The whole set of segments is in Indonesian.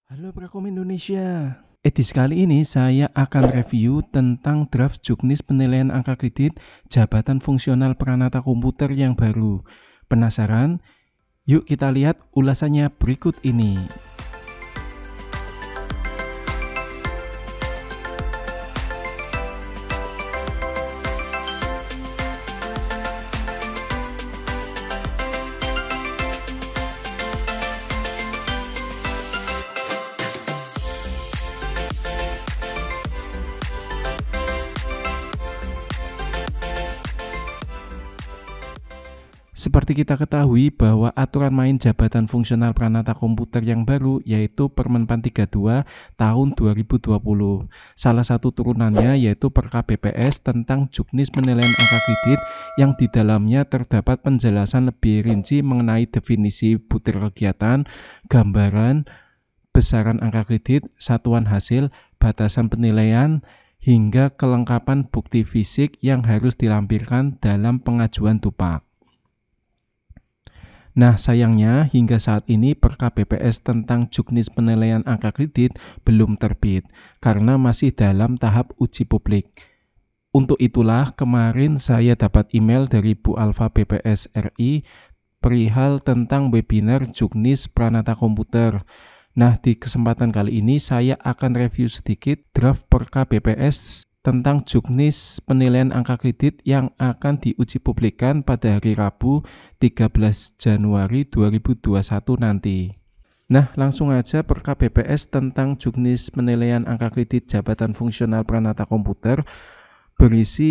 Halo Prakom Indonesia. Edisi kali ini saya akan review tentang draft juknis penilaian angka kredit jabatan fungsional peranata komputer yang baru. Penasaran? Yuk kita lihat ulasannya berikut ini. Seperti kita ketahui bahwa aturan main jabatan fungsional peranata komputer yang baru yaitu Permenpan 32 tahun 2020. Salah satu turunannya yaitu Perka BPS tentang juknis penilaian angka kredit yang di dalamnya terdapat penjelasan lebih rinci mengenai definisi butir kegiatan, gambaran, besaran angka kredit, satuan hasil, batasan penilaian, hingga kelengkapan bukti fisik yang harus dilampirkan dalam pengajuan tupak. Nah, sayangnya hingga saat ini Perka BPS tentang juknis penilaian angka kredit belum terbit karena masih dalam tahap uji publik. Untuk itulah kemarin saya dapat email dari Bu Alfa BPS RI perihal tentang webinar juknis peranata komputer. Nah, di kesempatan kali ini saya akan review sedikit draft Perka BPS tentang juknis penilaian angka kredit yang akan diuji publikkan pada hari Rabu 13 Januari 2021 nanti. Nah, langsung aja Perka BPS tentang juknis penilaian angka kredit jabatan fungsional peranata komputer berisi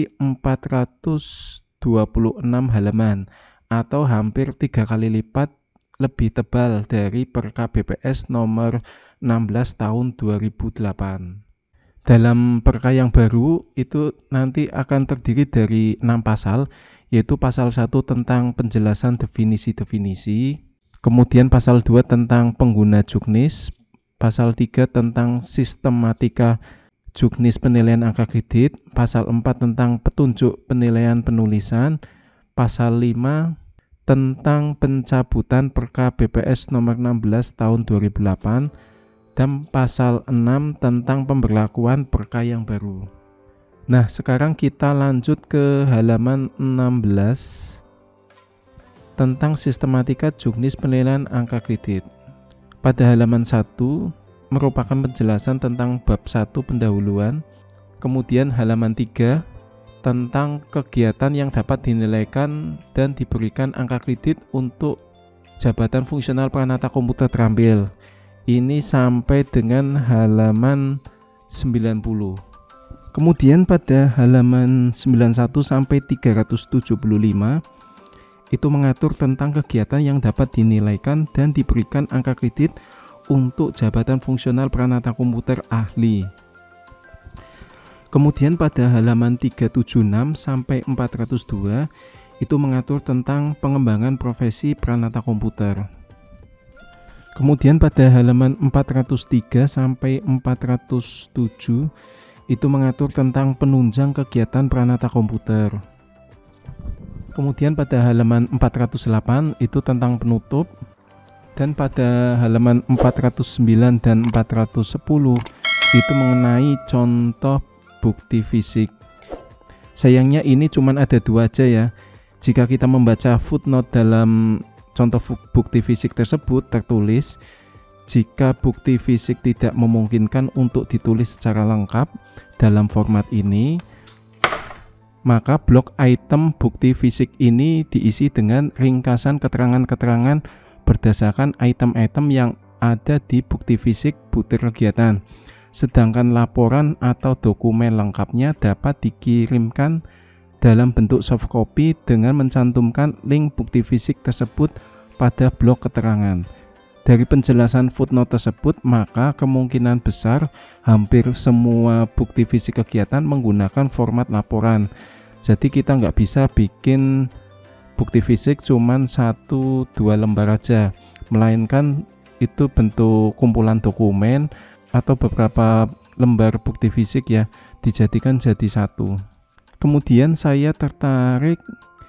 426 halaman atau hampir 3 kali lipat lebih tebal dari Perka BPS nomor 16 tahun 2008. Dalam perka yang baru itu nanti akan terdiri dari 6 pasal, yaitu pasal 1 tentang penjelasan definisi-definisi, kemudian pasal 2 tentang pengguna juknis, pasal 3 tentang sistematika juknis penilaian angka kredit, pasal 4 tentang petunjuk penilaian penulisan, pasal 5 tentang pencabutan Perka BPS nomor 16 tahun 2008, dan pasal 6 tentang pemberlakuan perka yang baru. Nah, sekarang kita lanjut ke halaman 16 tentang sistematika juknis penilaian angka kredit. Pada halaman 1 merupakan penjelasan tentang bab 1 pendahuluan, kemudian halaman 3 tentang kegiatan yang dapat dinilaikan dan diberikan angka kredit untuk jabatan fungsional peranata komputer terampil. Ini sampai dengan halaman 90. Kemudian pada halaman 91 sampai 375 itu mengatur tentang kegiatan yang dapat dinilaikan dan diberikan angka kredit untuk jabatan fungsional peranata komputer ahli. Kemudian pada halaman 376 sampai 402 itu mengatur tentang pengembangan profesi peranata komputer. Kemudian pada halaman 403 sampai 407 itu mengatur tentang penunjang kegiatan peranata komputer. Kemudian pada halaman 408 itu tentang penutup, dan pada halaman 409 dan 410 itu mengenai contoh bukti fisik. Sayangnya ini cuma ada 2 aja ya. Jika kita membaca footnote dalam contoh bukti fisik tersebut tertulis, jika bukti fisik tidak memungkinkan untuk ditulis secara lengkap dalam format ini, maka blok item bukti fisik ini diisi dengan ringkasan keterangan-keterangan berdasarkan item-item yang ada di bukti fisik butir kegiatan. Sedangkan laporan atau dokumen lengkapnya dapat dikirimkan dalam bentuk soft copy dengan mencantumkan link bukti fisik tersebut pada blok keterangan. Dari penjelasan footnote tersebut, maka kemungkinan besar hampir semua bukti fisik kegiatan menggunakan format laporan. Jadi kita nggak bisa bikin bukti fisik cuman 1-2 lembar aja, melainkan itu bentuk kumpulan dokumen atau beberapa lembar bukti fisik ya, dijadikan jadi satu. Kemudian saya tertarik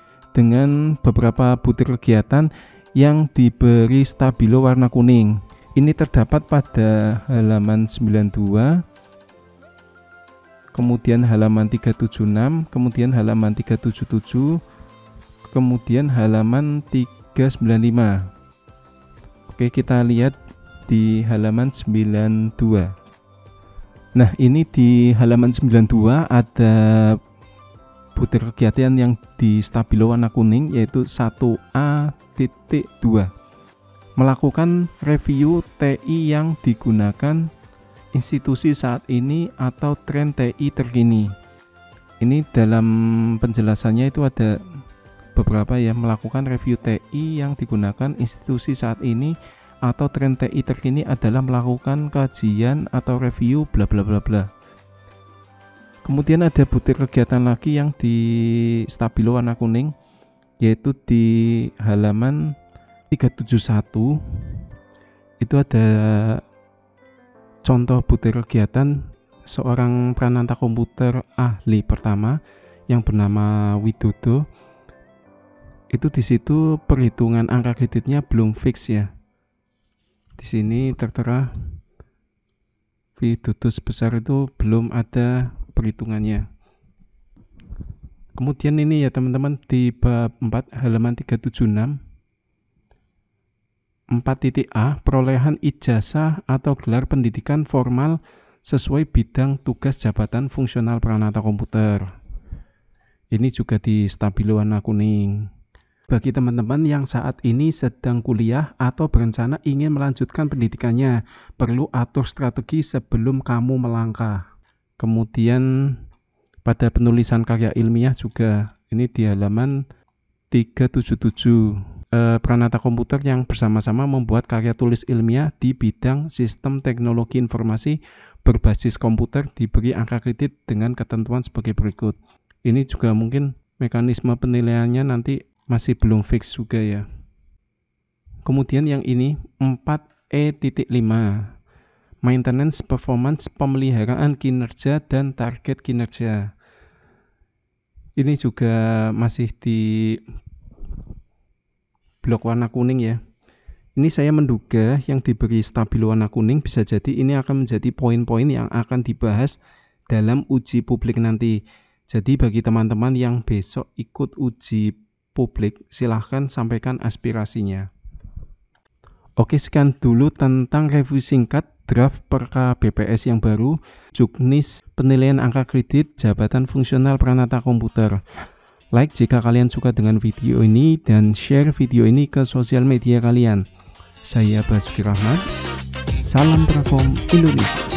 dengan beberapa butir kegiatan yang diberi stabilo warna kuning. Ini terdapat pada halaman 92, kemudian halaman 376, kemudian halaman 377, kemudian halaman 395. Oke, kita lihat di halaman 92. Nah, ini di halaman 92 ada butir kegiatan yang di stabilo warna kuning, yaitu 1A.2, melakukan review TI yang digunakan institusi saat ini atau tren TI terkini. Ini dalam penjelasannya itu ada beberapa ya, melakukan review TI yang digunakan institusi saat ini atau tren TI terkini adalah melakukan kajian atau review bla bla bla bla. Kemudian ada butir kegiatan lagi yang di stabilo warna kuning, yaitu di halaman 371. Itu ada contoh butir kegiatan seorang pranata komputer ahli pertama yang bernama Widodo. Itu di situ perhitungan angka kreditnya belum fix ya. Di sini tertera Widodo sebesar itu belum ada perhitungannya. Kemudian ini ya teman-teman, di bab 4 halaman 376, 4.A, perolehan ijazah atau gelar pendidikan formal sesuai bidang tugas jabatan fungsional pranata komputer. Ini juga di stabilo warna kuning. Bagi teman-teman yang saat ini sedang kuliah atau berencana ingin melanjutkan pendidikannya, perlu atur strategi sebelum kamu melangkah. Kemudian pada penulisan karya ilmiah juga, ini di halaman 377, pranata komputer yang bersama-sama membuat karya tulis ilmiah di bidang sistem teknologi informasi berbasis komputer diberi angka kredit dengan ketentuan sebagai berikut. Ini juga mungkin mekanisme penilaiannya nanti masih belum fix juga ya. Kemudian yang ini 4E.5, maintenance performance, pemeliharaan kinerja dan target kinerja. Ini juga masih di blok warna kuning ya. Ini saya menduga yang diberi stabilo warna kuning bisa jadi ini akan menjadi poin-poin yang akan dibahas dalam uji publik nanti. Jadi bagi teman-teman yang besok ikut uji publik, silahkan sampaikan aspirasinya. Oke, sekian dulu tentang review singkat draft Perka BPS yang baru, Juknis penilaian angka kredit jabatan fungsional pranata komputer. Like jika kalian suka dengan video ini dan share video ini ke sosial media kalian. Saya Basuki Rahmat, salam Prakom Indonesia.